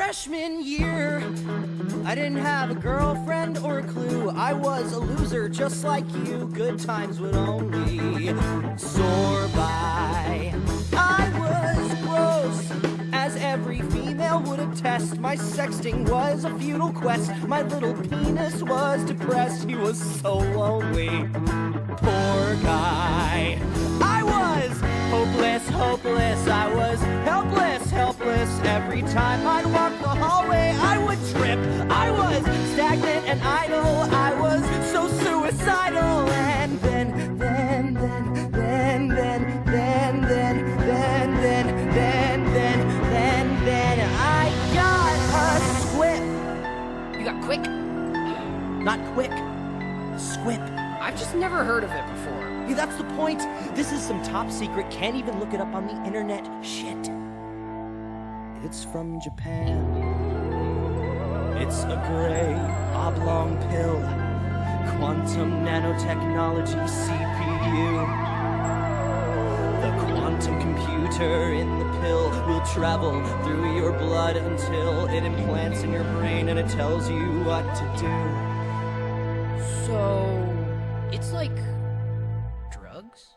Freshman year, I didn't have a girlfriend or a clue. I was a loser just like you. Good times would only soar by. I was gross, as every female would attest. My sexting was a futile quest. My little penis was depressed. He was so lonely, poor guy. I was hopeless, hopeless. I was helpless, helpless. Every time I'd walk the hallway, I would trip. I was stagnant and idle. I was so suicidal. And then I got a squip. You got quick? Not quick. Squip. I've just never heard of it before. Yeah, that's the point. This is some top secret, can't even look it up on the internet shit. It's from Japan. It's a gray, oblong pill. Quantum nanotechnology CPU. The quantum computer in the pill will travel through your blood until it implants in your brain and it tells you what to do. So, it's like drugs?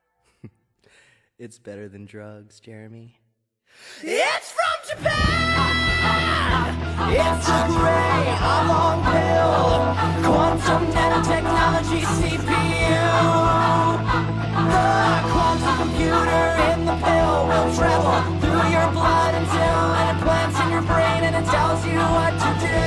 It's better than drugs, Jeremy. It's from Japan! It's a gray, oblong pill. Quantum nanotechnology CPU. The quantum computer in the pill will travel through your blood until it implants in your brain and it tells you what to do.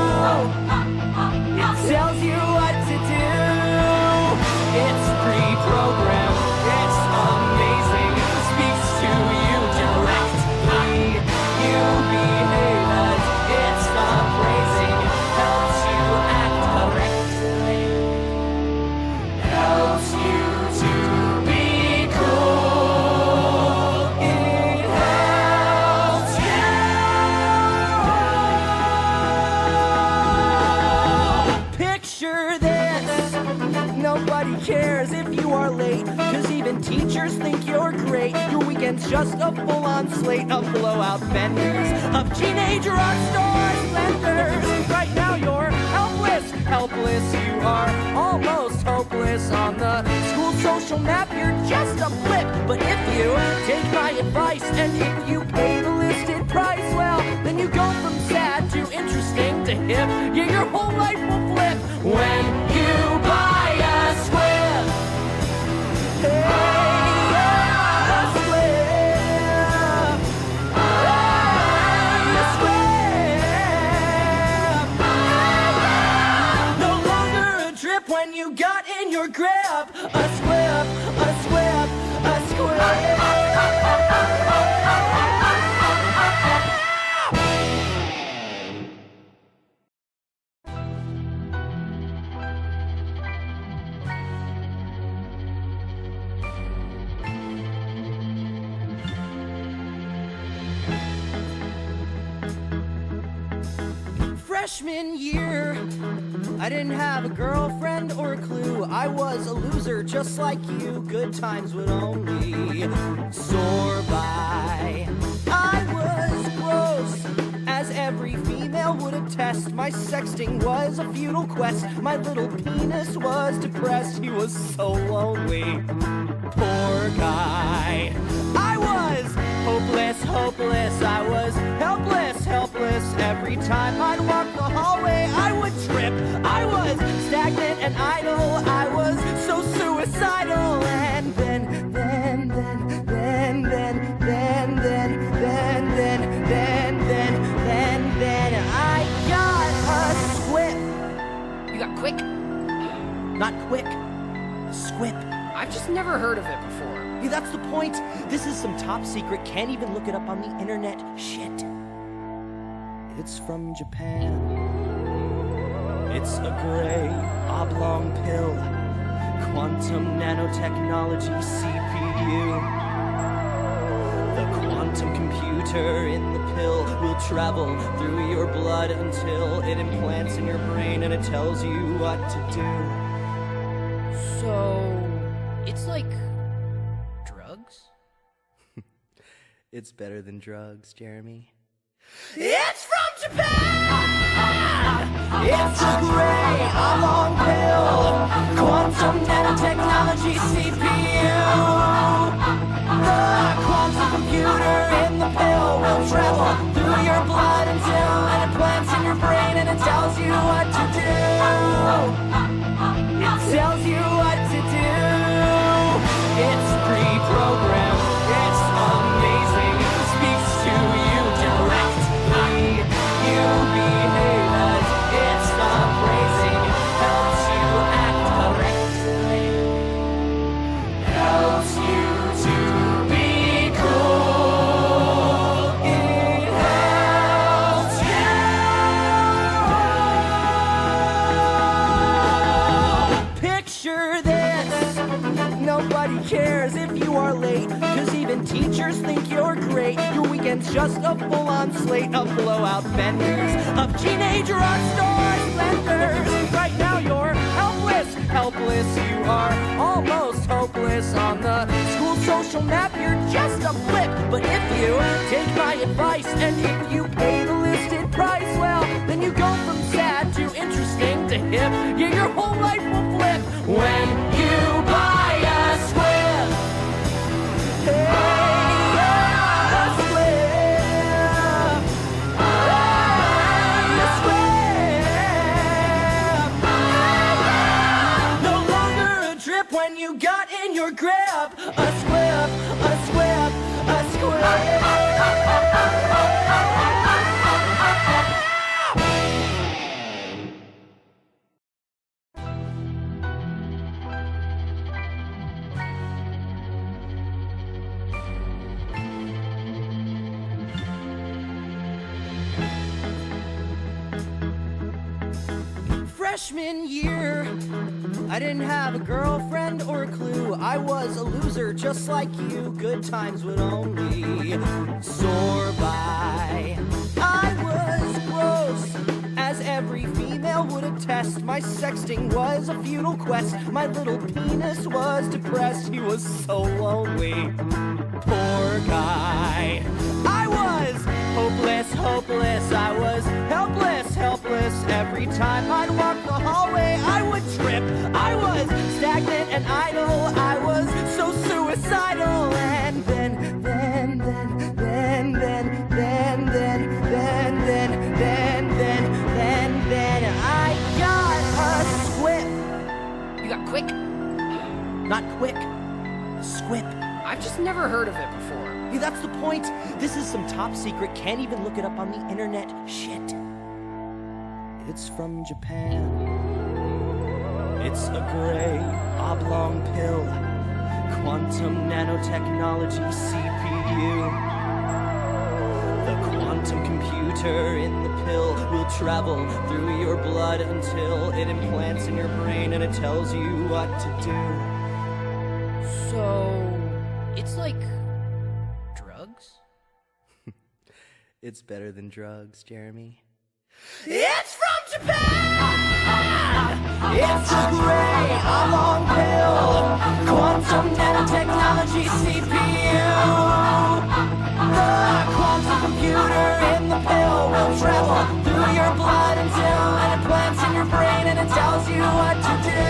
It tells you what to do. It's pre-programmed. It's amazing. It speaks to you directly. You behave as it's appraising. Helps you act correctly. Helps you to be cool. It helps you. Picture this. Nobody cares if you are late, cause even teachers think you're great. Your weekend's just a full-on slate of blowout benders, of teenage rock star splendors. Right now you're helpless, helpless. You are almost hopeless. On the school social map you're just a blip. But if you take my advice and if you pay the listed price, well, then you go from sad to interesting to hip. Yeah, your whole life will flip when you buy a Squip. Hey, a Squip. Hey, a Squip. No longer a drip when you got in your grip. A Squip, a Squip, a Squip. Freshman year, I didn't have a girlfriend or a clue. I was a loser just like you. Good times would only soar by. I was gross, as every female would attest. My sexting was a futile quest. My little penis was depressed. He was so lonely, poor guy. I was hopeless, hopeless. I was helpless, helpless. Every time I'd walk the hallway, I would trip. I was stagnant and idle. I was so suicidal. And then I got a squip. You got quick? Not quick. Squip. I've just never heard of it before. Yeah, that's the point. This is some top secret, can't even look it up on the internet shit. It's from Japan. It's a gray, oblong pill. Quantum nanotechnology CPU. The quantum computer in the pill will travel through your blood until it implants in your brain and it tells you what to do. So, it's like drugs? It's better than drugs, Jeremy. It's and it tells you what to do. It tells you what to do. It's pre-programmed, it's amazing, it speaks to you directly. You behave as it's appraising, helps you act correctly, helps you to be cool. It helps you. Picture this. Nobody cares if you are late, cause even teachers think you're great. Your weekend's just a full-on slate of blowout benders, of teenage rock star splendors. Right now you're helpless, helpless. You are almost hopeless. On the school social map you're just a blip. But if you take my advice and if you pay the listed price, well, then you go from sad to interesting to hip. Yeah, your whole life will flip when you buy a Squip. Hey, a Squip. Hey, a Squip. No longer a trip when you got in your grip. A Squip, a Squip, a Squip. Freshman year, I didn't have a girlfriend or a clue. I was a loser just like you. Good times would only soar by. I was gross, as every female would attest. My sexting was a futile quest. My little penis was depressed. He was so lonely, poor guy. I was hopeless, hopeless. I was helpless, helpless. Every time I'd walk the hallway, I would trip. I was stagnant and idle. I was so suicidal. And then, I got a Squip. You got quick? Not quick, Squip. I've just never heard of it before. Yeah, that's the point. This is some top secret, can't even look it up on the internet shit. It's from Japan. It's a gray, oblong pill. Quantum nanotechnology CPU. The quantum computer in the pill will travel through your blood until it implants in your brain and it tells you what to do. So, it's like drugs? It's better than drugs, Jeremy. It's from Japan! It's a gray, oblong pill. Quantum nanotechnology CPU. The quantum computer in the pill will travel through your blood until it implants in your brain and it tells you what to do.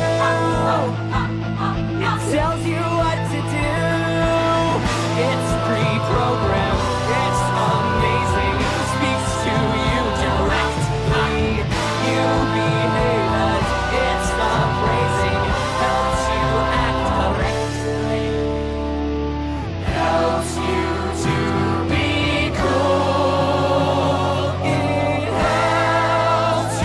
It tells you what to do. It's pre-programmed. It's amazing. It speaks to you directly. You behave as it's appraising. Helps you act correctly. Helps you to be cool. It helps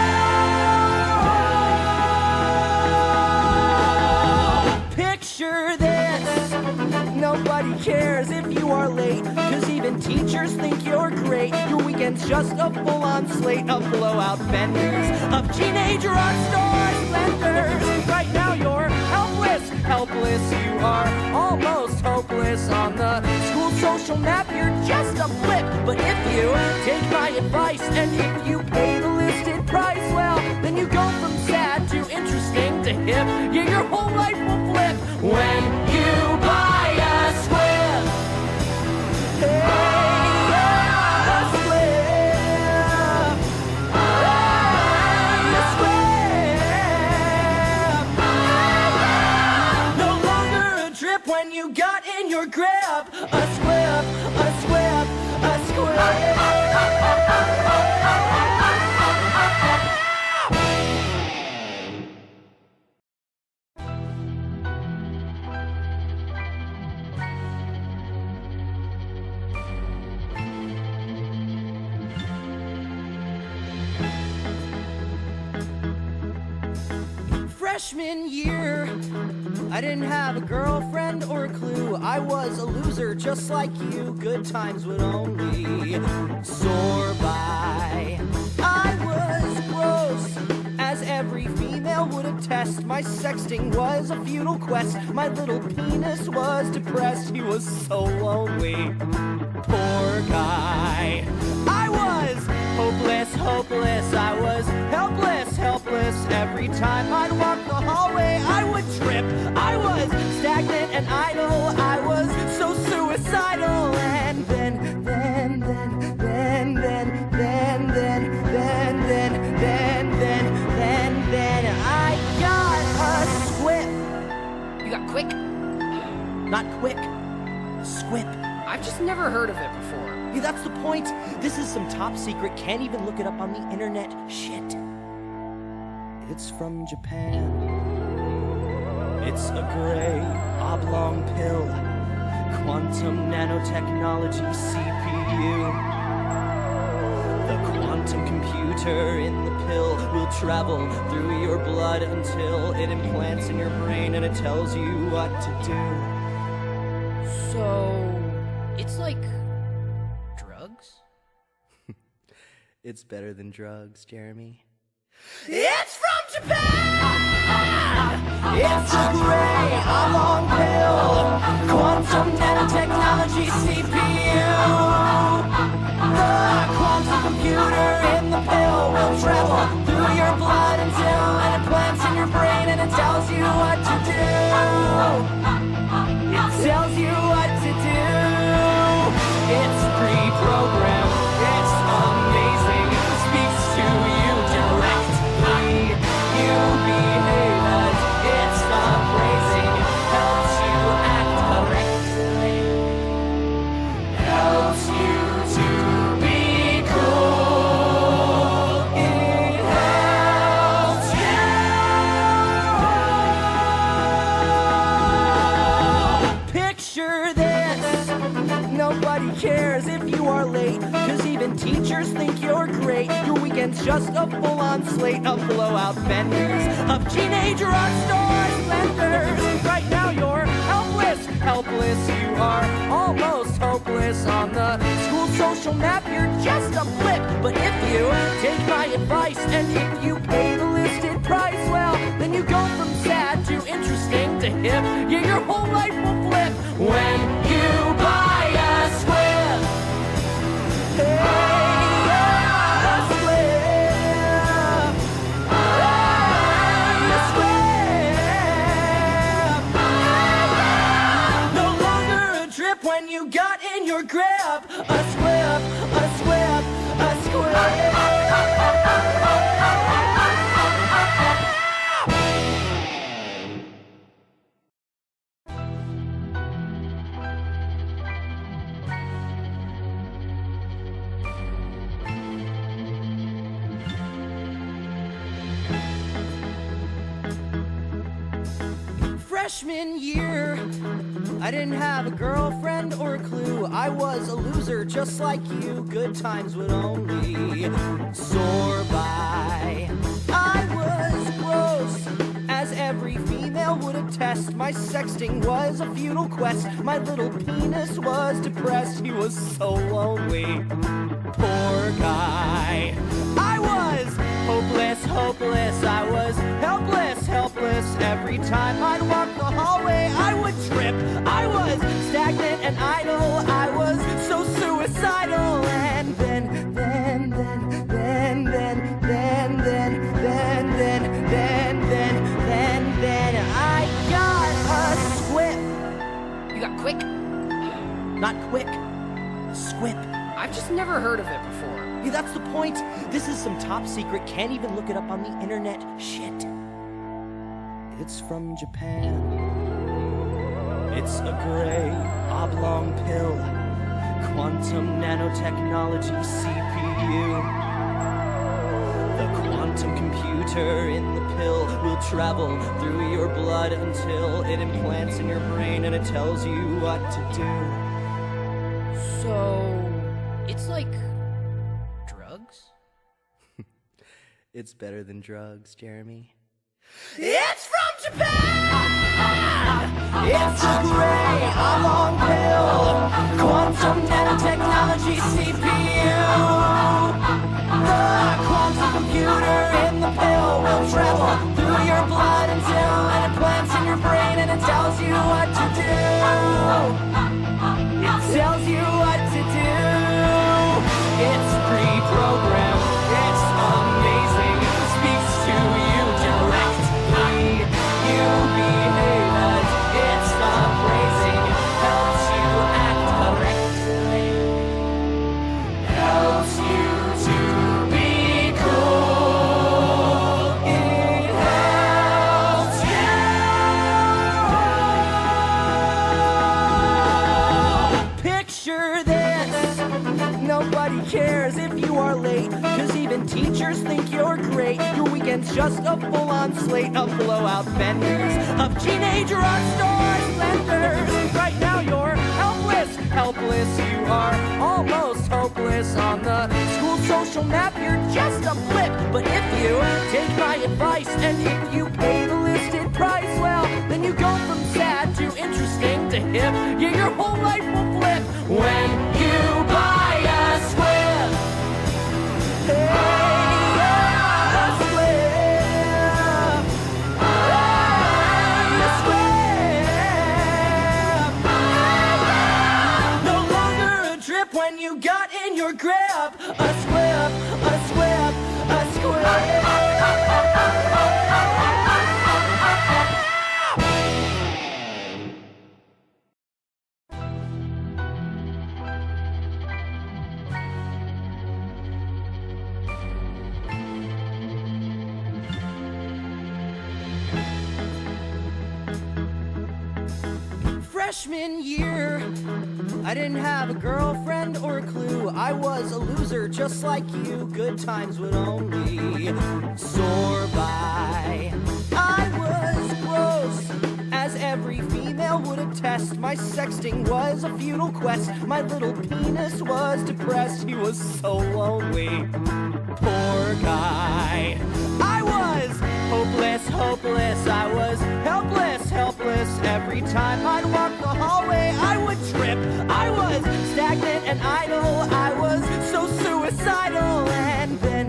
you. Picture this. Nobody cares if you are late, cause even teachers think you're great. Your weekend's just a full-on slate of blowout benders, of teenage rock star splendors. Right now you're helpless, helpless. You are almost hopeless. On the school social map you're just a blip. But if you take my advice and if you pay the listed price, well, then you go from sad to interesting to hip. Yeah, your whole life will flip when you buy a Squip. Hey, a Squip. Hey, a Squip. No longer a trip when you got in your grip. A Squip, a Squip, a Squip. Freshman year, I didn't have a girlfriend or a clue. I was a loser just like you. Good times would only soar by. I was gross, as every female would attest. My sexting was a futile quest. My little penis was depressed. He was so lonely, poor guy. I was hopeless, hopeless. I was helpless, helpless. Every time I'd walk the hallway, I would trip. I was stagnant and idle. I was so suicidal. And then, I got a squip. You got quick? Not quick, squip. I've just never heard of it before. Yeah, that's the point. This is some top secret, can't even look it up on the internet shit. It's from Japan. It's a gray, oblong pill. Quantum nanotechnology CPU. The quantum computer in the pill will travel through your blood until it implants in your brain and it tells you what to do. So, it's like drugs? It's better than drugs, Jeremy. It's from Japan! It's a gray, oblong pill. Quantum nanotechnology CPU. The quantum computer in the pill will travel through your blood until it implants in your brain and it tells you what to do. It tells you what to do. It's pre-programmed. It's amazing. It speaks to you directly. You behave as it's appraising. Helps you act correctly. Helps you to be cool. It helps you. Picture this. Nobody cares if you are late, cause even teachers think you're great. Your weekend's just a full-on slate of blowout benders, of teenage rock star splendors. Right now you're helpless, helpless. You are almost hopeless. On the school social map you're just a blip. But if you take my advice and if you pay the listed price, well, then you go from sad to interesting to hip. Yeah, your whole life will flip when you buy a Squip. Hey, a Squip. Hey, a Squip. No longer a drip when you got in your grip. A Squip, a Squip, a Squip. Freshman year, I didn't have a girlfriend or a clue. I was a loser just like you. Good times would only soar by. I was gross, as every female would attest. My sexting was a futile quest. My little penis was depressed. He was so lonely, poor guy. I was hopeless, hopeless. I was helpless, helpless. Every time I'd walk the hallway, I would trip. I was stagnant and idle. I was so suicidal. And then, I got a squip. You got quick? Not quick, squip. I've just never heard of it before. Yeah, that's the point. This is some top secret, can't even look it up on the internet shit. It's from Japan. It's a gray, oblong pill. Quantum nanotechnology CPU. The quantum computer in the pill will travel through your blood until it implants in your brain and it tells you what to do. So, it's like drugs? It's better than drugs, Jeremy. It's from Japan! It's a gray, oblong pill, quantum nanotechnology CPU. The quantum computer in the pill will travel through your blood until it implants in your brain and it tells you what to do. It tells you what to do. It's pre-programmed, it's amazing, speaks to you directly. You behave as it's appraising, helps you act correctly, helps you to be cool. It helps you. Picture this. Nobody cares if you are late, cause even teachers think you're great. Your weekend's just a full-on slate of blowout benders, of teenage rock star splendors. Right now you're helpless, helpless. You are almost hopeless. On the school social map you're just a blip. But if you take my advice and if you pay the listed price, well, then you go from sad to interesting to hip. Yeah, your whole life will flip when you buy a Squip. Hey, a Squip. Hey, a Squip. No longer a drip when you got in your grip. A Squip, a Squip, a Squip. Freshman year, I didn't have a girlfriend or a clue. I was a loser just like you. Good times would only soar by. I was gross, as every female would attest. My sexting was a futile quest. My little penis was depressed. He was so lonely, poor guy. I was hopeless, hopeless. I was helpless, helpless. Every time I'd walk the hallway, I would trip. I was stagnant and idle. I was so suicidal. And then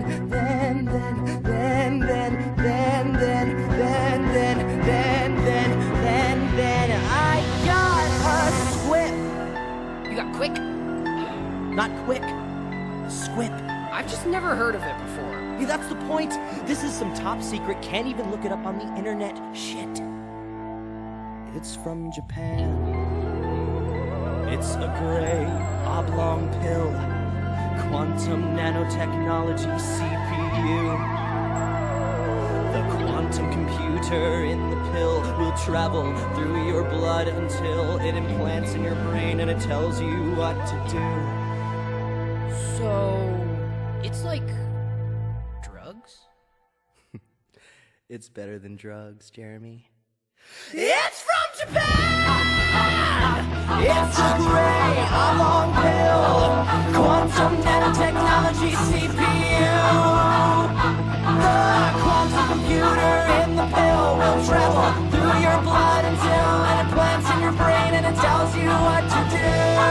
I got a Squip. You got quick? Not quick, Squip. I've just never heard of it before. Yeah, that's the point. This is some top secret, can't even look it up on the internet shit. It's from Japan. It's a gray, oblong pill, quantum nanotechnology CPU. The quantum computer in the pill will travel through your blood until it implants in your brain and it tells you what to do. So, it's like drugs? It's better than drugs, Jeremy. It's from Japan! It's a gray, oblong pill, quantum nanotechnology CPU. The quantum computer in the pill will travel through your blood until it implants in your brain and it tells you what to do.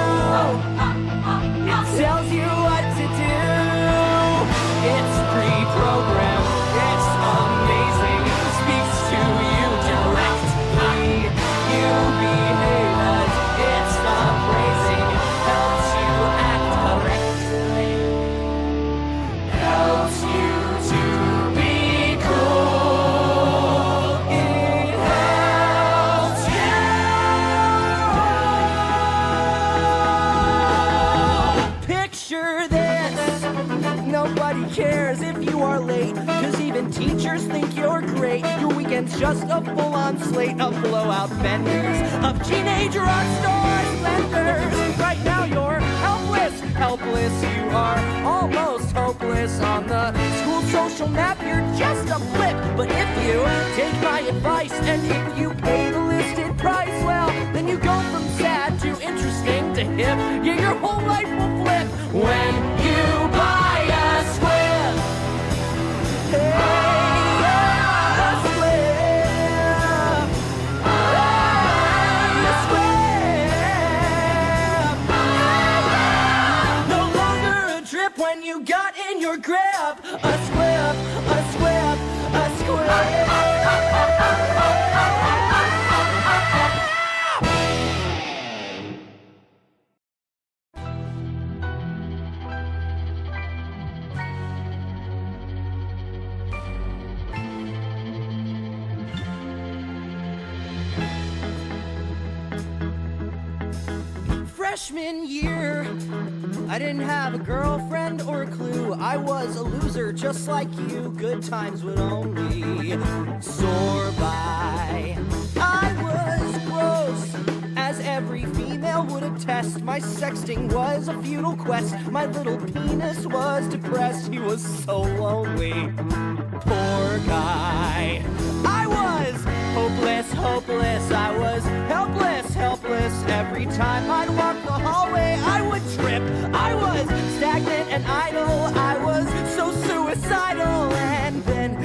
It tells you what to do. It's pre-programmed, it's amazing, speaks to you directly. You behave as it's appraising, helps you act correctly, helps you to be cool. It helps you. Picture this. Nobody cares if you are late, cause even teachers think you're great. Your weekend's just a full-on slate of blowout benders, of teenage rock star splendors. Right now you're helpless, helpless. You are almost hopeless. On the school social map you're just a blip. But if you take my advice and if you pay the listed price, well, then you go from sad to interesting to hip. Yeah, your whole life will flip when you buy a Squip. Hey, a Squip. a squip, a squip, a squip. Freshman year, I didn't have a girlfriend or a clue. I was a loser just like you. Good times would only soar by. I was gross, as every female would attest. My sexting was a futile quest. My little penis was depressed. He was so lonely, poor guy. I was hopeless, hopeless. I was helpless, helpless. Every time I'd walk the hallway, I would trip. I was stagnant and idle. I was so suicidal. And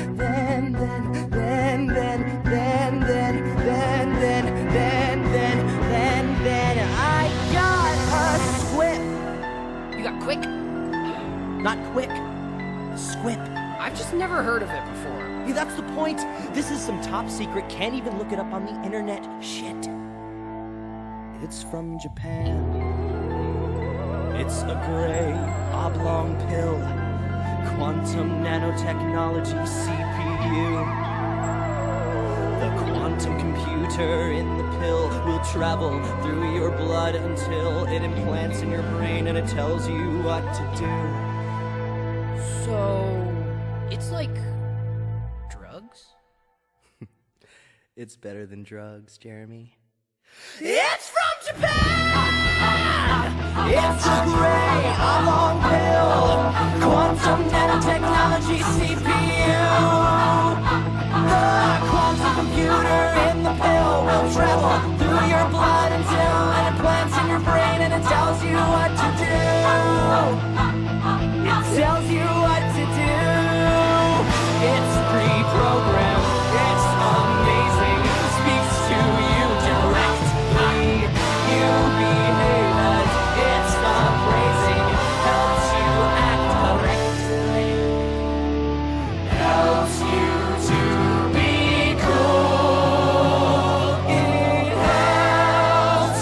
then I got a squip. You got quick? Not quick. Squip. I've just never heard of it before. Yeah, that's the point. This is some top secret, can't even look it up on the internet shit. It's from Japan. It's a gray, oblong pill. Quantum nanotechnology CPU. The quantum computer in the pill will travel through your blood until it implants in your brain and it tells you what to do. So, it's like drugs? It's better than drugs, Jeremy. It's from Japan! It's a gray, oblong pill. Quantum nanotechnology CPU. The quantum computer in the pill will travel through your blood until it implants in your brain and it tells you what to do. It tells you what to do. It's pre-programmed. It's amazing. It speaks to you directly. You behave as it's appraising. Helps you act correctly. Helps you to be cool. It helps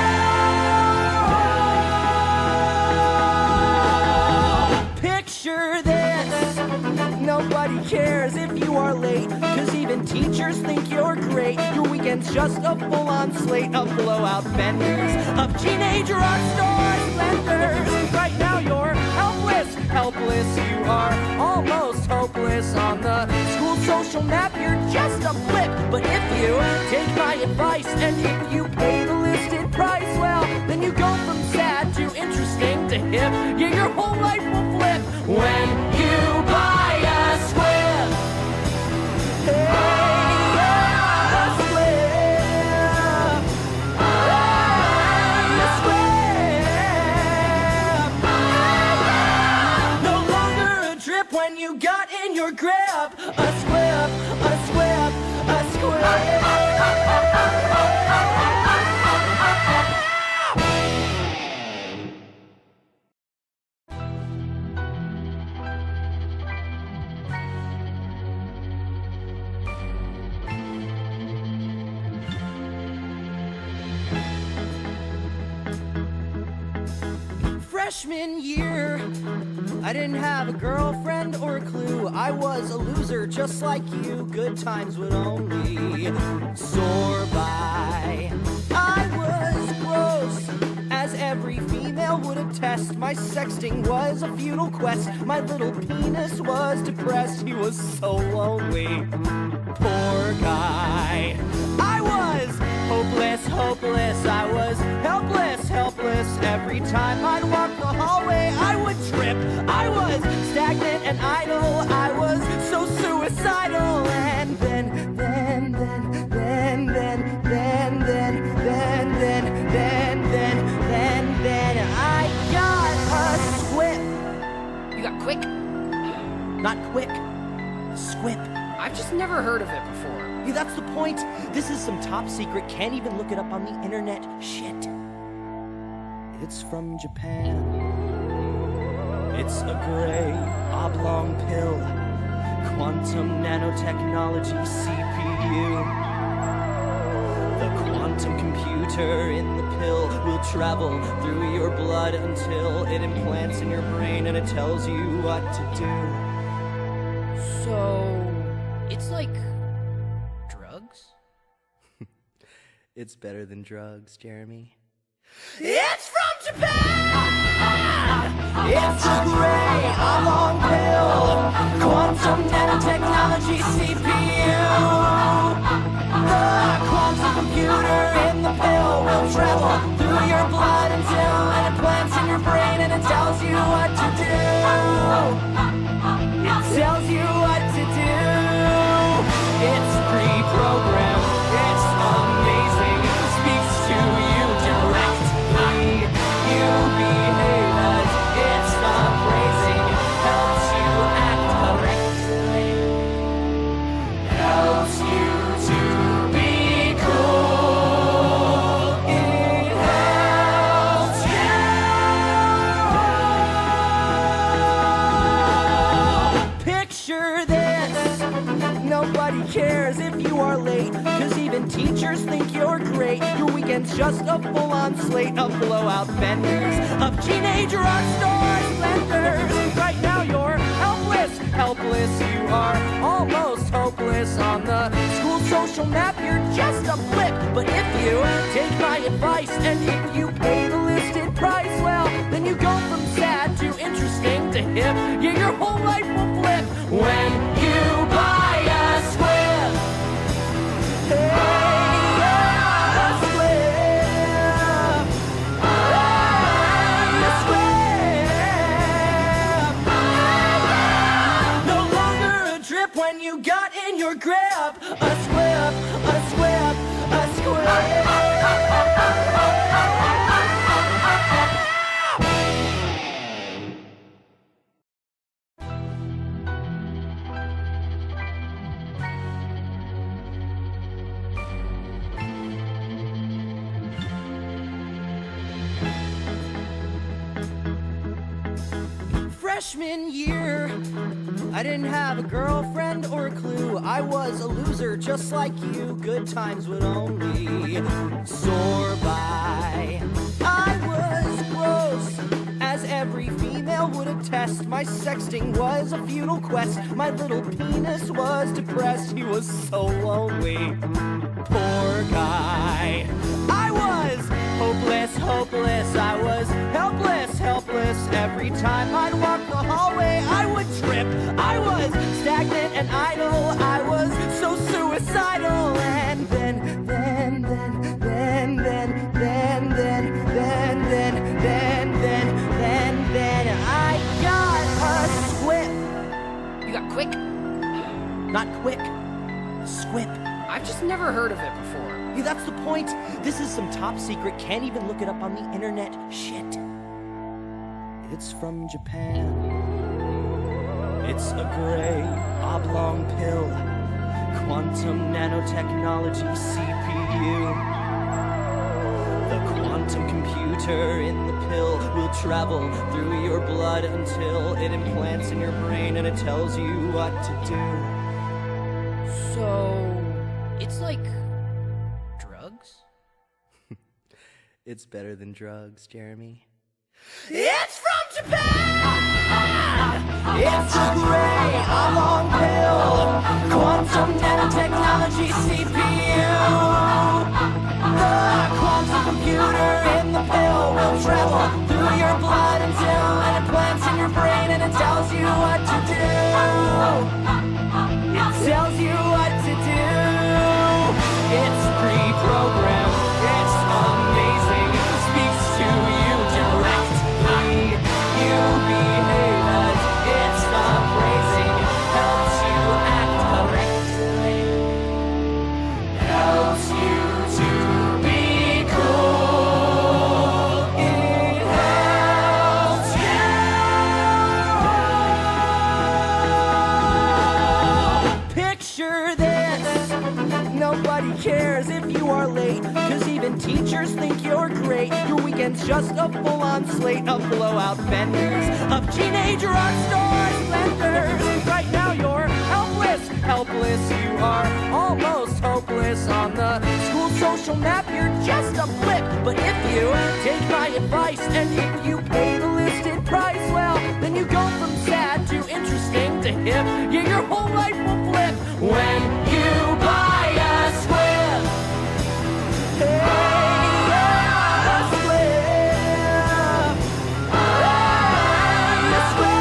you. Picture this. Nobody cares if you are late, 'cause even teachers think you're great. Your weekend's just a full-on slate of blowout benders, of teenage rock star splendors. Right now you're helpless, helpless. You are almost hopeless. On the school social map, you're just a blip. But if you take my advice and if you pay the listed price, well, then you go from sad to interesting to hip. Yeah, your whole life will flip when you buy a squip. Hey, yeah, a squip. Hey, a squip. No longer a drip when you got in your grip. A squip, a squip, a squip. Freshman year, I didn't have a girlfriend or a clue. I was a loser just like you. Good times would only soar by. I was gross, as every female would attest. My sexting was a futile quest. My little penis was depressed. He was so lonely, poor guy. I was hopeless, hopeless. I was helpless, helpless. Every time I'd walk the hallway, I would trip. I was stagnant and idle. I was so suicidal. And then I got a squip. You got quick? Not quick. Squip. I've just never heard of it before. Yeah, that's the point. This is some top secret, can't even look it up on the internet shit. It's from Japan. It's a gray, oblong pill. Quantum nanotechnology CPU. The quantum computer in the pill will travel through your blood until it implants in your brain and it tells you what to do. So, it's like drugs? It's better than drugs, Jeremy. It's from Japan! It's a gray, oblong pill. Quantum nanotechnology CPU. The quantum computer in the pill will travel through your blood until it implants in your brain and it tells you what to do. It tells you what to do. It's pre-programmed. It's amazing. It speaks to you directly. You behave as it's appraising. Helps you act correctly. Helps you to be cool. It helps you. Picture this. Nobody cares if you are late, 'cause even teachers think you're great. Your weekend's just a full-on slate of blowout benders, of teenage rock star splendors. Right now you're helpless, helpless. You are almost hopeless. On the school social map, you're just a blip. But if you take my advice and if you pay the listed price, well, then you go from sad to interesting to hip. Yeah, your whole life will flip when you buy a Squip. Hey, a Squip. Hey, a Squip. No longer a drip when you got in your grip. A Squip, a Squip, a Squip. Freshman year, I didn't have a girlfriend or a clue. I was a loser just like you. Good times would only soar by. I was gross, as every female would attest. My sexting was a futile quest. My little penis was depressed. He was so lonely, poor guy. I was hopeless, hopeless. I was helpless, helpless. Every time I'd walk the hallway, I would trip. I was stagnant and idle. I was so suicidal. And then, I got a Squip. You got quick? Not quick, Squip. I've just never heard of it before. Yeah, that's the point. This is some top secret, can't even look it up on the internet shit. It's from Japan. It's a gray, oblong pill. Quantum nanotechnology CPU. The quantum computer in the pill will travel through your blood until it implants in your brain and it tells you what to do. So, it's like drugs? It's better than drugs, Jeremy. It's from Japan! It's a gray, oblong pill. Quantum nanotechnology CPU. The quantum computer in the pill will travel through your blood until it implants in your brain and it tells you what to do. It tells you what to do. It's pre-programmed. It's amazing. It speaks to you directly. You behave as it's appraising. Helps you act correctly. Helps you to be cool. It helps you. Picture this. Nobody cares if you are late, 'cause even even teachers think you're great. Your weekend's just a full-on slate of blowout benders, of teenage rock star splendors. Right now you're helpless, helpless. You are almost hopeless. On the school social map, you're just a blip. But if you take my advice and if you pay the listed price, well, then you go from sad to interesting to hip. Yeah, your whole life will flip when you buy a Squip. Hey, a Squip. Hey, a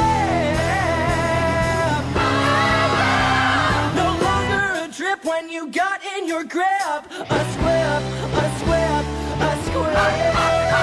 Squip. No longer a drip when you got in your grip. A Squip, a Squip, a Squip.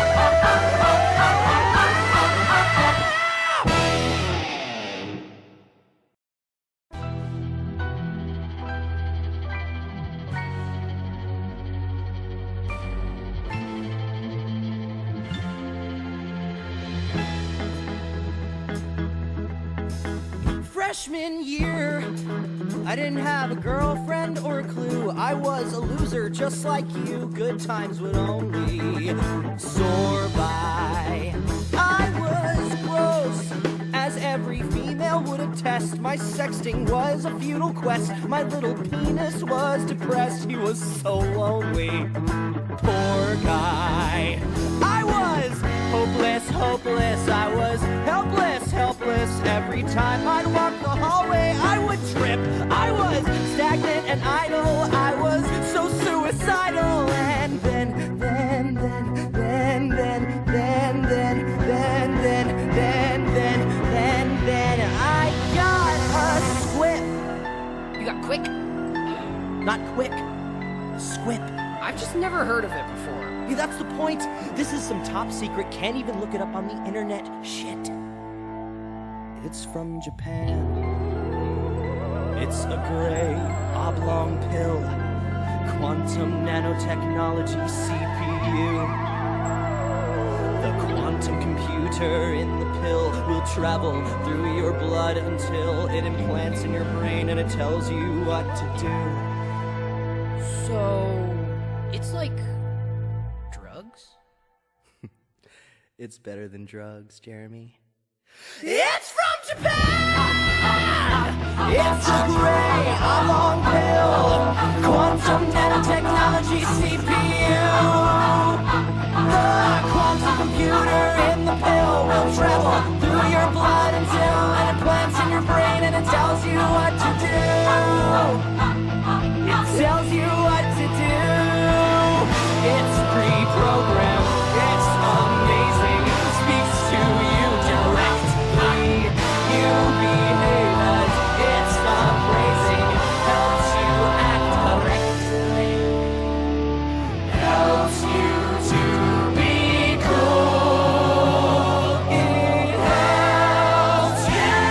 Freshman year, I didn't have a girlfriend or a clue. I was a loser just like you. Good times would only soar by. I was gross, as every female would attest. My sexting was a futile quest. My little penis was depressed. He was so lonely, poor guy. I was hopeless, hopeless. I was helpless, helpless. Every time I'd walk the hallway, I would trip. I was stagnant and idle. I was so suicidal. And then, I got a Squip. You got quick? Not quick, Squip. I've just never heard of it before. Yeah, that's the point. This is some top secret, can't even look it up on the internet shit. It's from Japan. It's a gray, oblong pill. Quantum nanotechnology CPU. The quantum computer in the pill will travel through your blood until it implants in your brain and it tells you what to do. So, it's like drugs? It's better than drugs, Jeremy. It's from Japan! It's a gray, oblong pill. Quantum nanotechnology CPU. The quantum computer in the pill will travel through your blood until it implants in your brain and it tells you what to do. It tells you what to do. It's pre-programmed. It's amazing. It speaks to you directly. You behave as it's appraising. Helps you act correctly. Helps you to be cool. It helps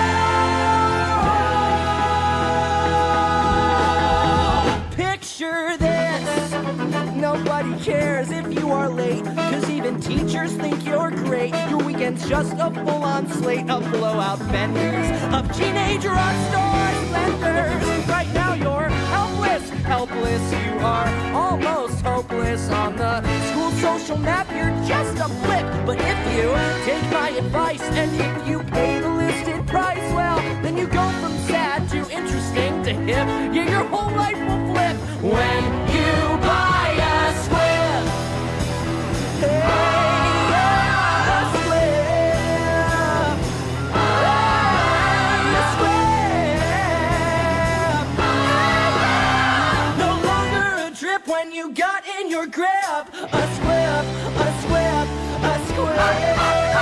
you. Picture this. Nobody cares if you are late, 'cause even teachers think you're great. Your weekend's just a full-on slate of blowout benders, of teenage rock star splendors. Right now you're helpless, helpless. You are almost hopeless. On the school social map, you're just a blip. But if you take my advice and if you pay the listed price, well, then you go from sad to interesting to hip. Yeah, your whole life will flip when you buy a Squip. Hey, a Squip. Hey, a Squip. No longer a drip when you got in your grip. A Squip, a Squip, a Squip.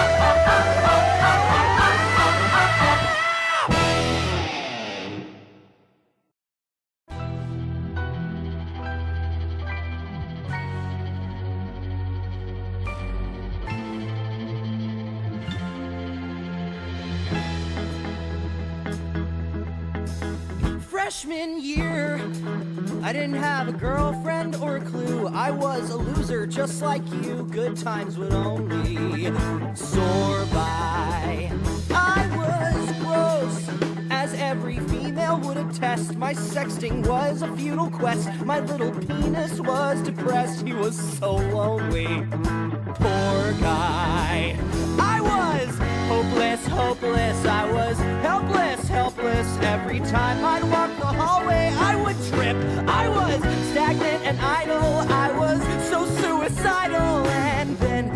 Freshman year, I didn't have a girlfriend or a clue. I was a loser just like you. Good times would only soar by. I was gross, as every every female would attest, my sexting was a futile quest. My little penis was depressed, he was so lonely. Poor guy. I was hopeless, hopeless. I was helpless, helpless. Every time I'd walk the hallway, I would trip. I was stagnant and idle. I was so suicidal. And then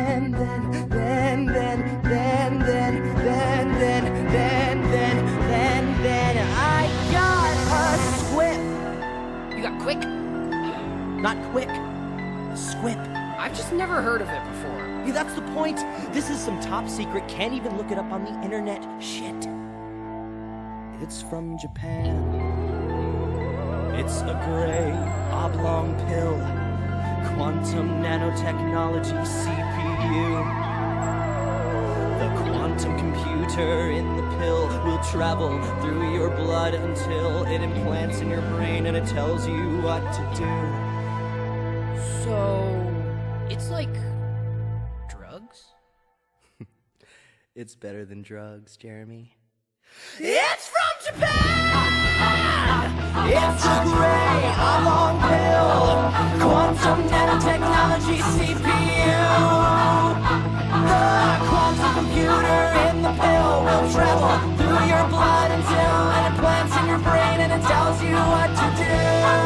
I got a squip. You got quick? Not quick, a squip. I've just never heard of it before. Yeah, that's the point. This is some top secret, can't even look it up on the internet shit. It's from Japan. It's a gray, oblong pill. Quantum nanotechnology CPU. The quantum computer in the pill will travel through your blood until it implants in your brain and it tells you what to do. So, it's like drugs? It's better than drugs, Jeremy. It's from Japan! It's a gray, oblong pill. Quantum nanotechnology CPU. The quantum computer in the pill will travel through your blood until it implants in your brain and it tells you what to do.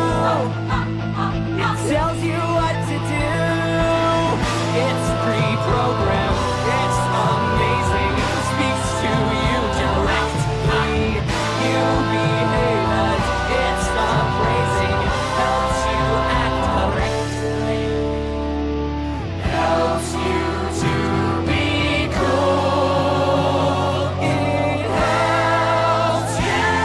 It tells you what to do. It's pre-programmed. It's amazing. It speaks to you directly. You behave as it's appraising. Helps you act correctly. Helps you to be cool. It helps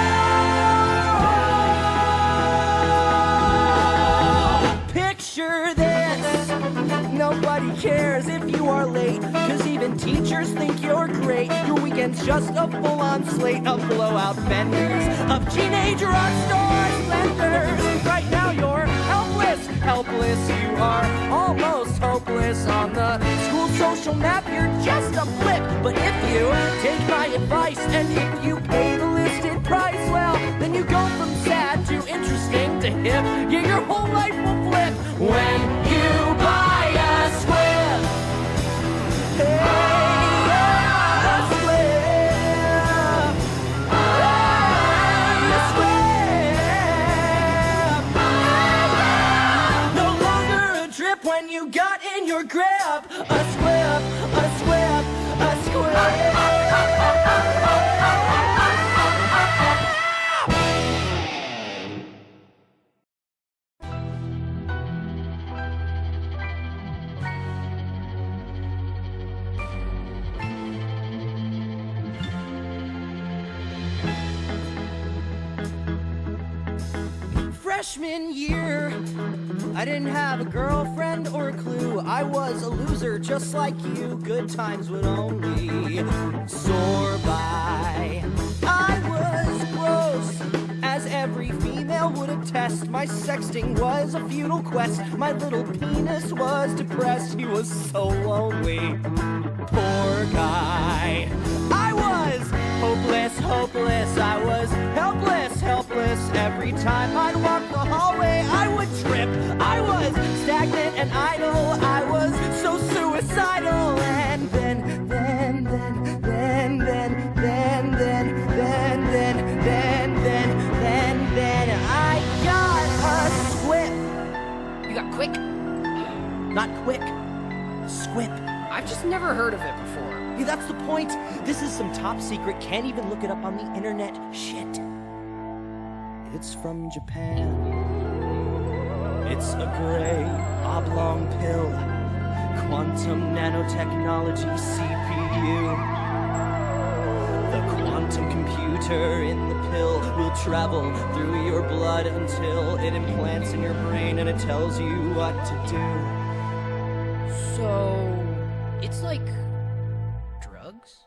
you. Picture this. Nobody cares if you are late, cause even teachers think you're great. Your weekend's just a full-on slate of blowout benders, of teenage rock star splendors. Right now you're helpless, helpless. You are almost hopeless. On the school social map you're just a blip. But if you take my advice and if you pay the listed price, well, then you go from sad to interesting to hip. Yeah, your whole life will flip when you buy a Squip. Hey, yeah, a Squip. Hey, a Squip. No longer a drip when you got in your grip. A Squip, a Squip, a Squip. Freshman year, I didn't have a girlfriend or a clue. I was a loser just like you. Good times would only soar by. I was gross, as every female would attest. My sexting was a futile quest. My little penis was depressed. He was so lonely. Poor guy. I was hopeless, hopeless. I was helpless, helpless. Every time I'd walk the hallway, I would trip. I was stagnant and idle. I was so suicidal. And then I got a squip. You got quick? Not quick, squip. I've just never heard of it before. Yeah, that's the point. This is some top secret, can't even look it up on the internet shit. It's from Japan. It's a gray, oblong pill. Quantum nanotechnology CPU. The quantum computer in the pill will travel through your blood until it implants in your brain and it tells you what to do. So, it's like drugs?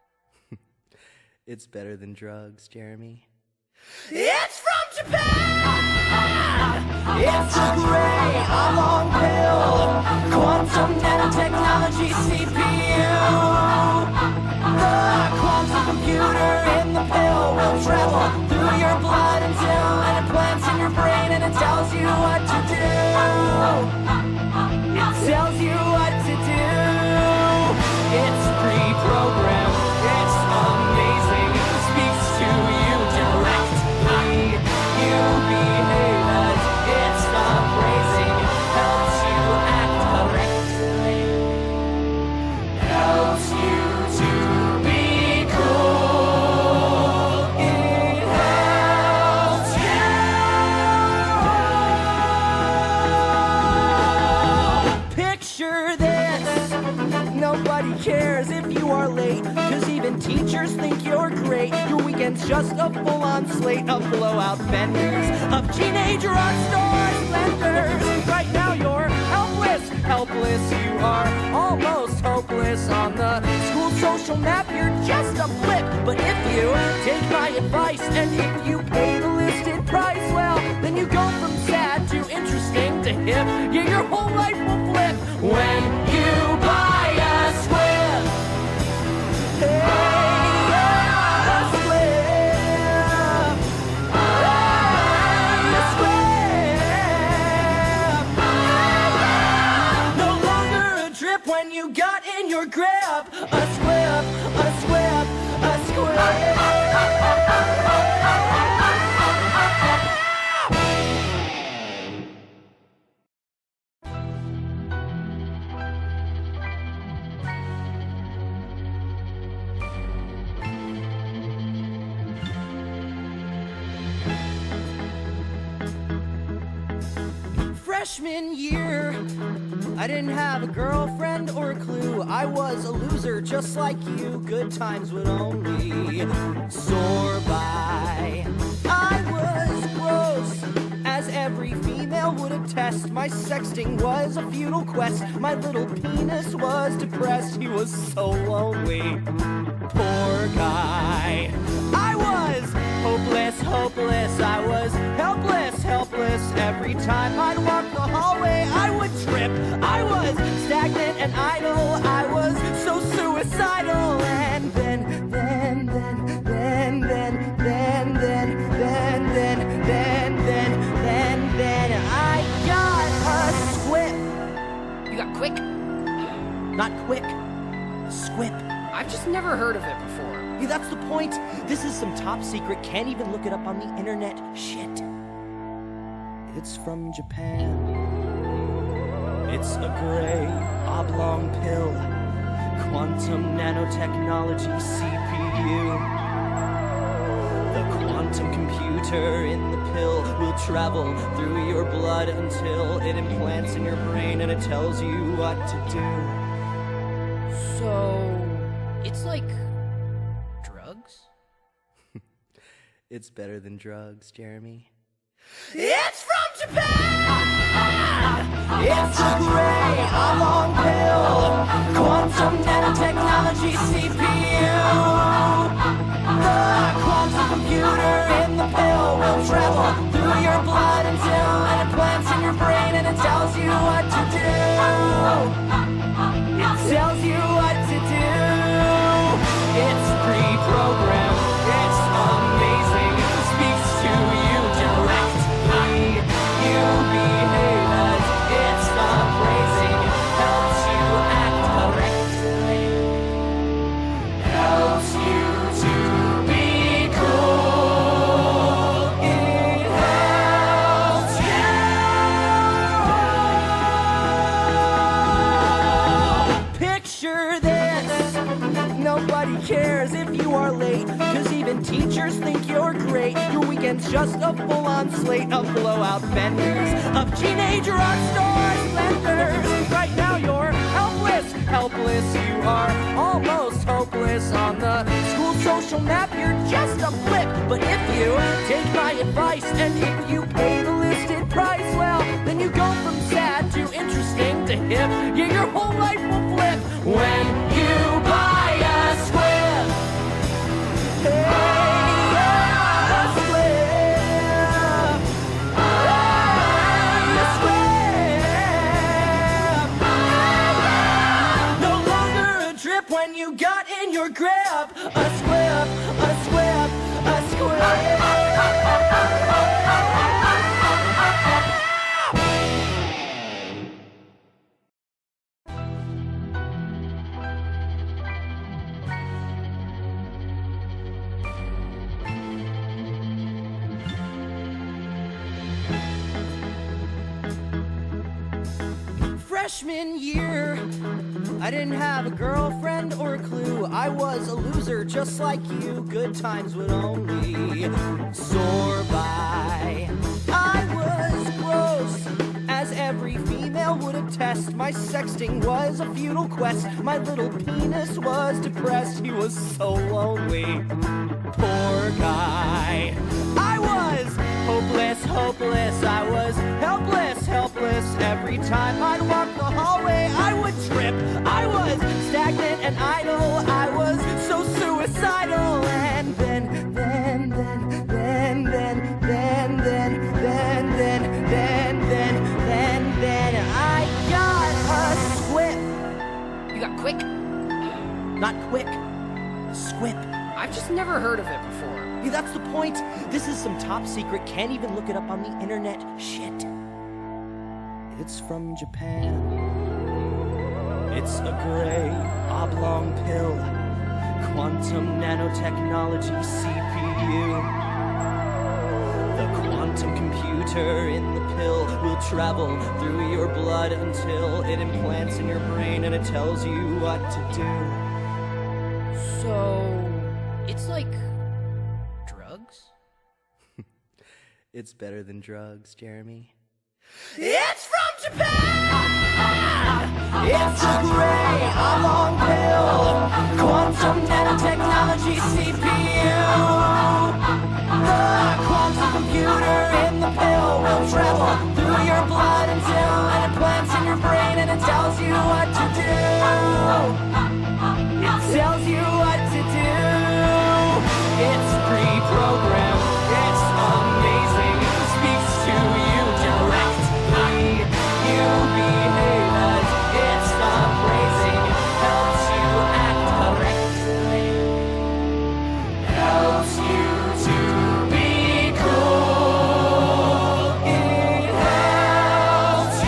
It's better than drugs, Jeremy. It's from Japan! It's a gray, oblong pill. Quantum nanotechnology CPU. The quantum computer in the pill will travel through your blood until it implants in your brain and it tells you what to do. It tells you what to do. It's pre-programmed. It's amazing. It speaks to you directly. You behave as it's appraising. Helps you act correctly. Helps you to be cool. It helps you. Picture this. Nobody cares if you are late, 'cause even teachers think you're great. Your weekend's just a full-on slate of blowout benders, of teenage rock star splendors. Right now you're helpless, helpless. You are almost hopeless. On the school social map, you're just a blip. But if you take my advice and if you pay the listed price, well, then you go from sad to interesting to hip. Yeah, your whole life will flip when you buy a Squip. Hey, a Squip. Hey, a Squip. No longer a drip when you got in your grip. A Squip, a Squip, a Squip. Freshman year, I didn't have a girlfriend or a clue. I was a loser just like you. Good times would only soar by. I was gross, as every female would attest. My sexting was a futile quest. My little penis was depressed. He was so lonely, poor guy. I was hopeless, hopeless. I was helpless, helpless. Every time I'd walk the hallway, I would trip. I was stagnant and idle. I was so suicidal. And then, I got a Squip. You got quick? Not quick, Squip. I've just never heard of it before. Yeah, that's the point. This is some top secret, can't even look it up on the internet shit. It's from Japan. It's a gray, oblong pill. Quantum nanotechnology CPU. The quantum computer in the pill will travel through your blood until it implants in your brain and it tells you what to do. So, it's like drugs? It's better than drugs, Jeremy. It's from Japan! It's a gray, oblong pill. Quantum nanotechnology CPU. The quantum computer in the pill will travel through your blood until it implants in your brain and it tells you what to do. It tells you what to do. It's pre-programmed. It's amazing. It speaks to you directly. You behave as it's appraising. Helps you act correctly. Helps you to be cool. It helps you. Picture this. Nobody cares if you are late, 'cause even teachers think you're great. Your weekend's just a full-on slate of blowout benders, of teenage rock star splendors. Right now you're helpless, helpless. You are almost hopeless. On the school social map, you're just a blip. But if you take my advice and if you pay the listed price, well, then you go from sad to interesting to hip. Yeah, your whole life will flip when you buy a Squip. Hey, a Squip. Hey, a Squip. No longer a drip when you got in your grip. Freshman year, I didn't have a girlfriend or a clue. I was a loser just like you. Good times would only soar by. I was gross, as every female would attest. My sexting was a futile quest. My little penis was depressed. He was so lonely, poor guy. I was hopeless, hopeless. I was helpless, helpless. Every time I'd walk the hallway, I would trip. I was stagnant and idle. I was so suicidal. And then I got a squip. You got quick? Not quick, squip. I've just never heard of it before. Yeah, that's the point. This is some top secret, can't even look it up on the internet shit. It's from Japan. It's a gray, oblong pill. Quantum nanotechnology CPU. The quantum computer in the pill will travel through your blood until it implants in your brain and it tells you what to do. So, it's like drugs? It's better than drugs, Jeremy. It's from Japan! It's a gray, oblong pill. Quantum nanotechnology CPU. The quantum computer in the pill will travel through your blood until it implants in your brain and it tells you what to do. It tells you what to do. It's pre-programmed. It's amazing. It speaks to you directly. You behave as it's appraising. Helps you act correctly. Helps you to be cool. It helps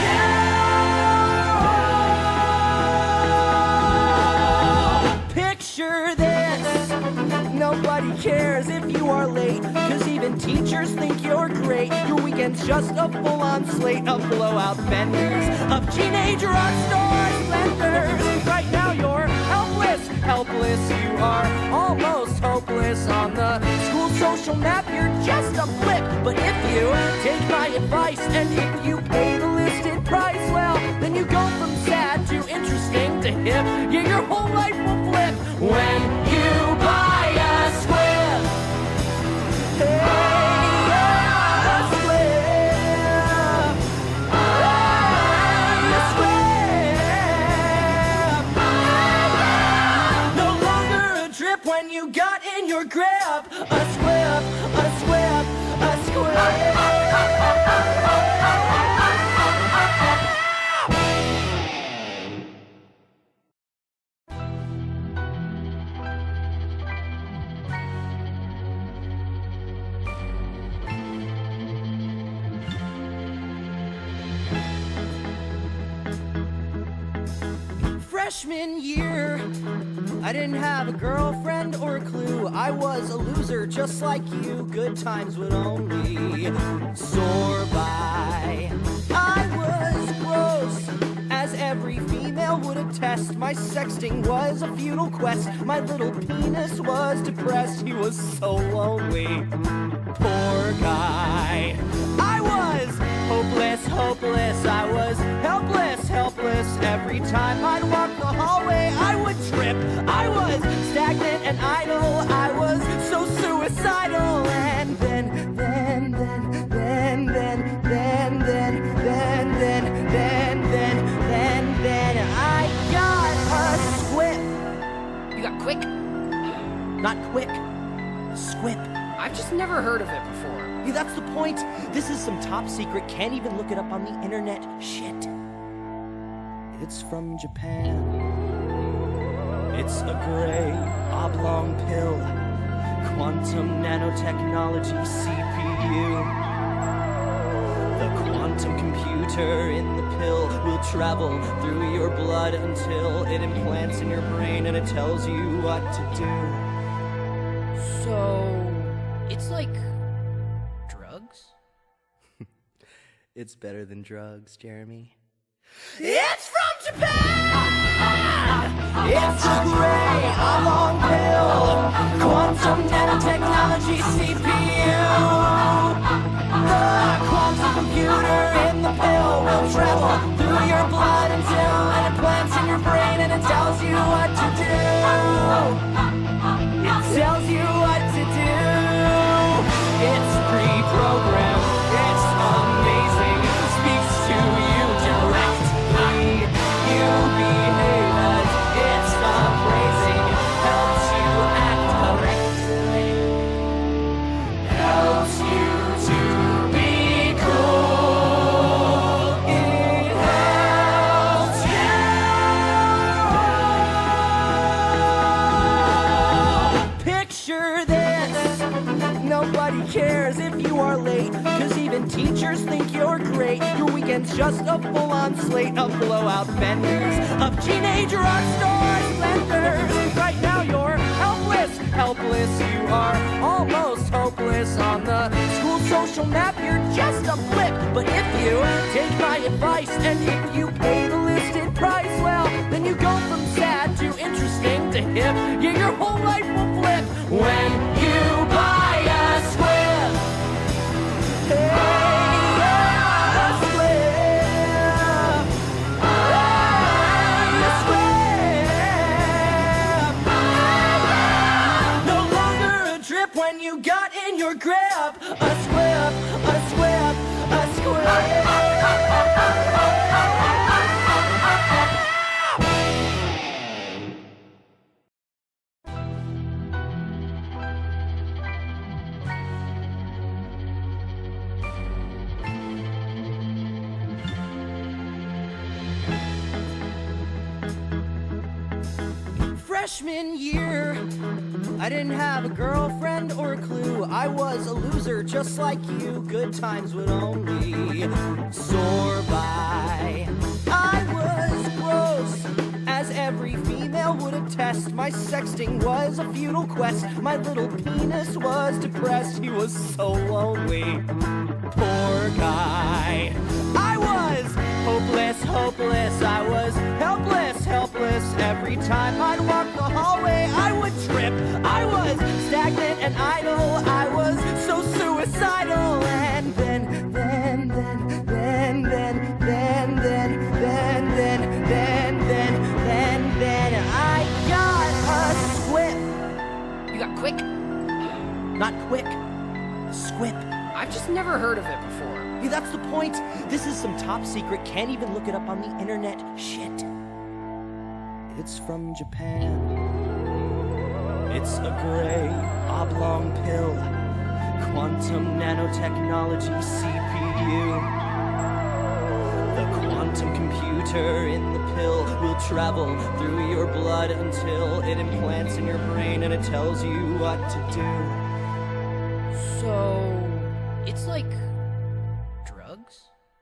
you. Picture this. Nobody cares if you are late, cause even teachers think you're great. Your weekend's just a full-on slate of blowout benders, of teenage rock star splendors. Right now you're helpless, helpless. You are almost hopeless. On the school social map you're just a blip. But if you take my advice and if you pay the listed price, well, then you go from sad to interesting to hip. Yeah, your whole life will flip when you buy a Squip. Hey, yeah, a Squip. Hey, a Squip. No longer a drip when you got in your grip. A Squip, a Squip, a Squip. Freshman year, I didn't have a girlfriend or a clue. I was a loser just like you. Good times would only soar by. I was gross, as every female would attest. My sexting was a futile quest. My little penis was depressed. He was so lonely, poor guy. I was hopeless, hopeless. I was helpless, helpless. Every time I'd walk the hallway, I would trip. I was stagnant and idle. I was so suicidal. And then I got a squip. You got quick? Not quick, squip. I've just never heard of it before. Yeah, that's the point. This is some top secret, can't even look it up on the internet shit. It's from Japan. It's a gray, oblong pill. Quantum nanotechnology CPU. The quantum computer in the pill will travel through your blood until it implants in your brain and it tells you what to do. So, it's like drugs? It's better than drugs, Jeremy. It's It's a gray, oblong pill. Quantum nanotechnology CPU. The quantum computer in the pill will travel through your blood until it implants in your brain and it tells you what to do. It tells you what to do. It's pre-programmed. It's amazing. It speaks to you directly. You behave as it's appraising. Helps you act correctly. Helps you to be cool. It helps you. Picture this. Nobody cares if you are late, 'cause even teachers think you're great. Your weekend's just a full-on slate of blowout benders, of teenage rock star splendors. Right now you're helpless, helpless. You are almost hopeless. On the school social map, you're just a blip. But if you take my advice and if you pay the listed price, well, then you go from sad to interesting to hip. Yeah, your whole life will flip when you buy a Squip. Hey, yeah, a Squip. Hey, a Squip. No longer a drip when you got in your grip. A Squip, a Squip, a Squip. Freshman year, I didn't have a girlfriend or a clue. I was a loser just like you. Good times would only soar by. I was gross, as every female would attest. My sexting was a futile quest. My little penis was depressed. He was so lonely. Poor guy. I was hopeless, hopeless. I was helpless, helpless. Every time I'd walk the hallway, I would trip. I was stagnant and idle. I was so suicidal. And then, I got a Squip. You got quick? Not quick, Squip. I've just never heard of it before. Yeah, that's the point. This is some top secret, can't even look it up on the internet shit. It's from Japan. It's a gray, oblong pill. Quantum nanotechnology CPU. The quantum computer in the pill will travel through your blood until it implants in your brain and it tells you what to do. So, it's like drugs?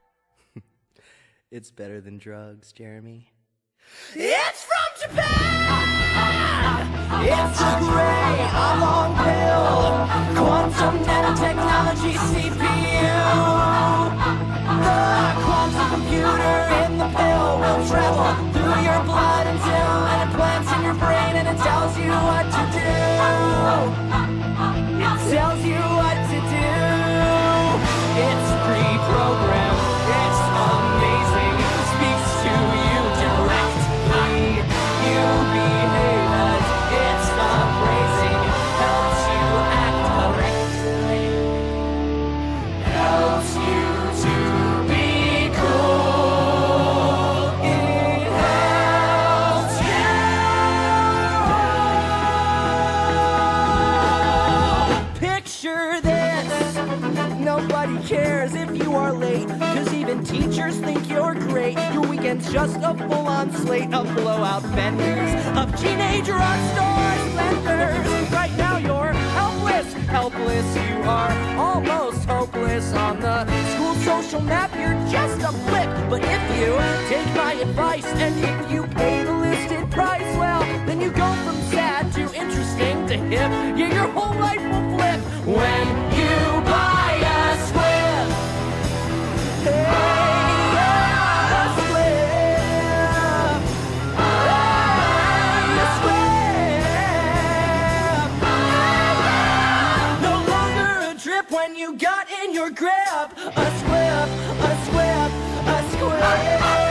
It's better than drugs, Jeremy. It's from Japan! It's a gray, oblong pill. Quantum nanotechnology CPU. The quantum computer in the pill will travel through your blood until it implants in your brain and it tells you what to do. It tells you what to do. It's pre-programmed. It's amazing. It speaks to you directly. You behave as it's appraising. Helps you act correctly. Helps you to be cool. It helps you. Picture this. Nobody cares if you are late, 'cause even teachers think you're great. Your weekend's just a full-on slate of blowout benders, of teenage rock star splendors. Right now you're helpless, helpless. You are almost hopeless. On the school social map, you're just a blip. But if you take my advice and if you pay the listed price, well, then you go from sad to interesting to hip. Yeah, your whole life will flip when you buy a Squip. Hey, yeah, a Squip. Hey, trip when you got in your grip. A squip, a squip, a squip.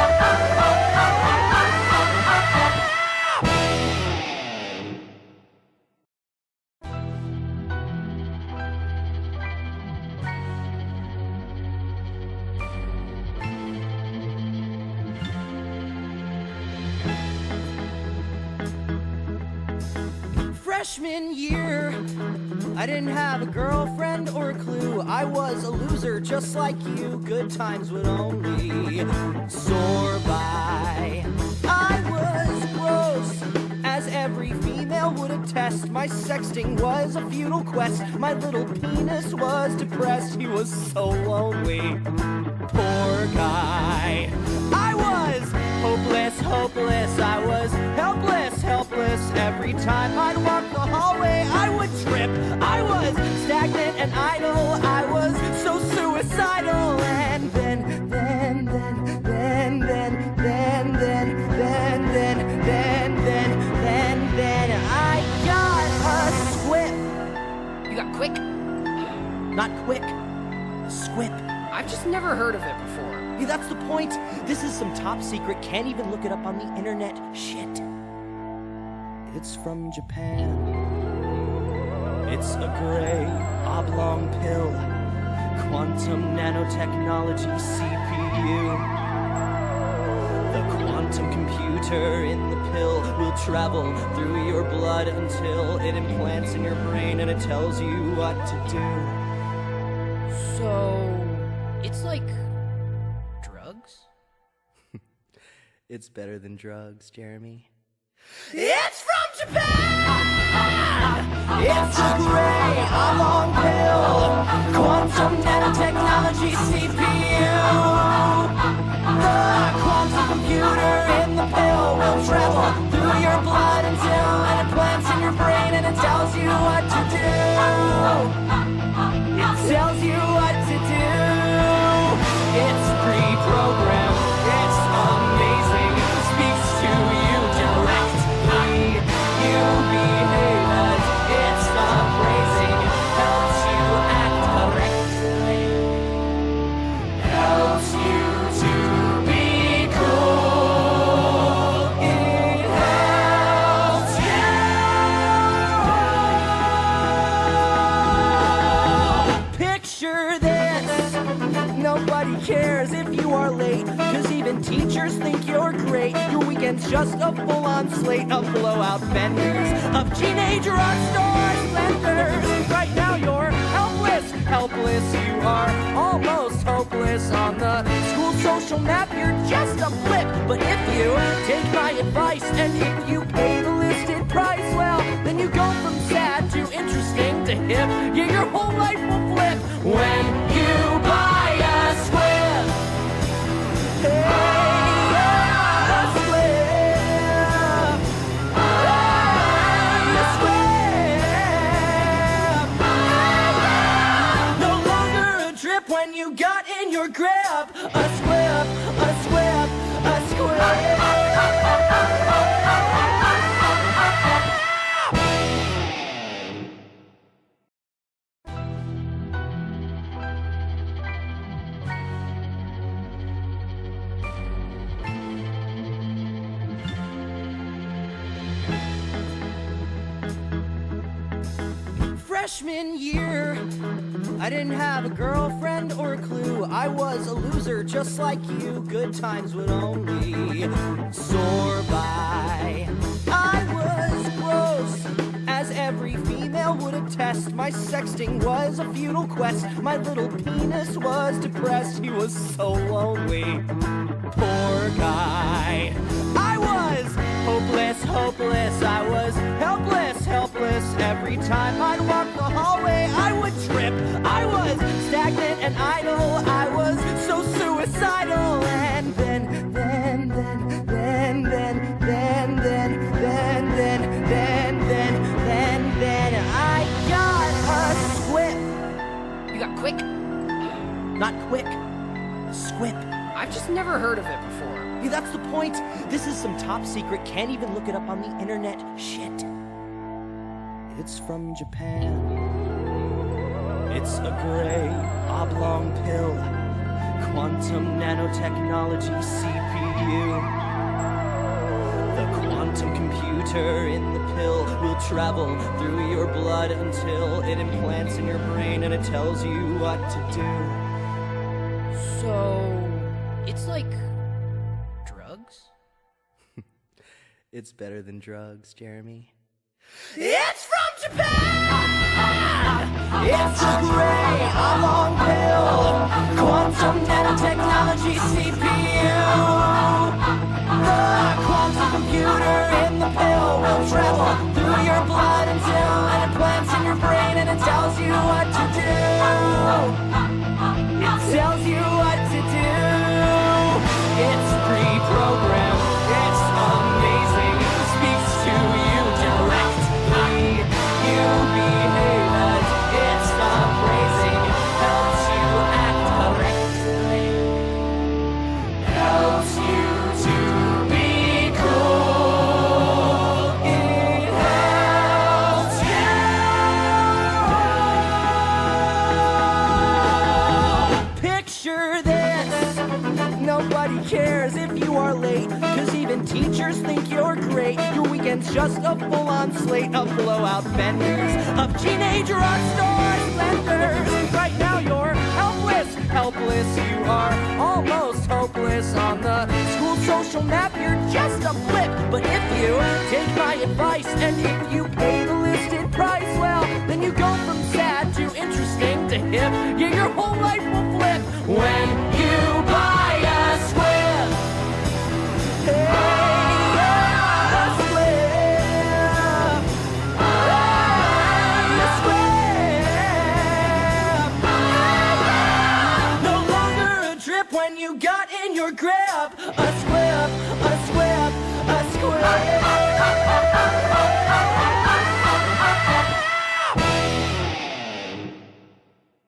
Freshman year, I didn't have a girlfriend or a clue. I was a loser just like you. Good times would only soar by. I was gross, as every female would attest. My sexting was a futile quest. My little penis was depressed. He was so lonely, poor guy. I was hopeless, hopeless. I was helpless, helpless. Every time I'd walk the hallway, I would trip. I was stagnant and idle. I was so suicidal. And then, I got a squip. You got quick? Not quick, squip. I've just never heard of it before. Yeah, that's the point. This is some top secret, can't even look it up on the internet shit. It's from Japan. It's a gray, oblong pill. Quantum nanotechnology CPU. The quantum computer in the pill will travel through your blood until it implants in your brain and it tells you what to do. So, it's like drugs? It's better than drugs, Jeremy. It's from Japan! It's a gray, oblong pill. Quantum nanotechnology CPU. The quantum computer in the pill will travel through your blood until it implants in your brain and it tells you what to do. It tells you what to do. It's pre-programmed. It's amazing. It speaks to you directly. You behave as it's appraising. Helps you act correctly. Helps you to be cool. It helps you. Picture this. Nobody cares if you are late, cause even teachers think you're great. Your weekend's just a full-on slate of blowout benders, of teenage rock star splendors. Right now you're helpless, helpless. You are almost hopeless. On the school social map you're just a blip. But if you take my advice and if you pay the listed price, well, then you go from sad to interesting to hip. Yeah, your whole life will flip when you buy a Squip. Hey, a Squip. Hey, a Squip. No longer a trip when you got in your grip. A Squip, a Squip, a Squip. Freshman year, I didn't have a girlfriend or a clue. I was a loser just like you. Good times would only soar by. I was gross, as every female would attest. My sexting was a futile quest. My little penis was depressed. He was so lonely, poor guy. I was hopeless, hopeless. I was helpless, helpless. Every time I'd walk the hallway, I would trip. I was stagnant and idle. I was so suicidal. And then I got a squip. You got quick? Not quick, squip. I've just never heard of it before. Yeah, that's the point. This is some top secret, can't even look it up on the internet shit. It's from Japan. It's a gray, oblong pill, quantum nanotechnology CPU. The quantum computer in the pill will travel through your blood until it implants in your brain and it tells you what to do. So, it's like drugs? It's better than drugs, Jeremy. It's from Japan! It's a gray, oblong pill, quantum nanotechnology CPU. The quantum computer in the pill will travel through your blood until it implants in your brain and it tells you what to do. It tells you what to do. It's pre-programmed. It's amazing. It speaks to you directly. You behave as it's not praising. Helps you act correctly. Helps you to be cool. It helps you. Picture this. Nobody cares if you are late, 'cause even teachers think you're great. Your weekend's just a full-on slate of blowout benders, of teenage rock star splendors. Right now you're helpless, helpless. You are almost hopeless. On the school social map, you're just a blip. But if you take my advice and if you pay the listed price, well, then you go from sad to interesting to hip. Yeah, your whole life will flip when you buy a Squip. Hey, yeah, a Squip. Hey, a Squip. No longer a drip when you got in your grip. A Squip.